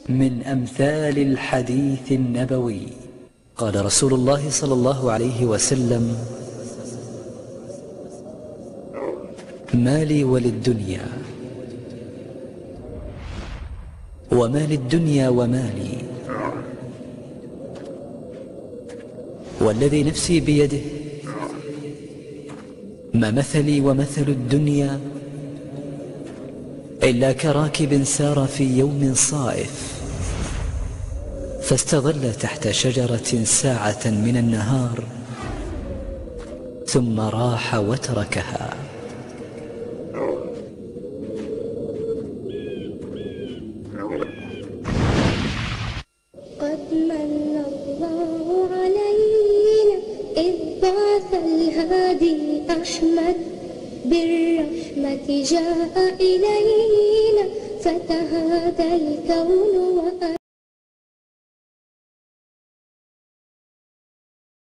من أمثال الحديث النبوي. قال رسول الله صلى الله عليه وسلم: ما لي وللدنيا وما للدنيا ومالي، والذي نفسي بيده ما مثلي ومثل الدنيا إلا كراكب سار في يوم صائف فاستظل تحت شجرة ساعة من النهار ثم راح وتركها. قد من الله علينا إذ بعث الهادي أحمد بالرحمة جاء إلينا فتهادى الكون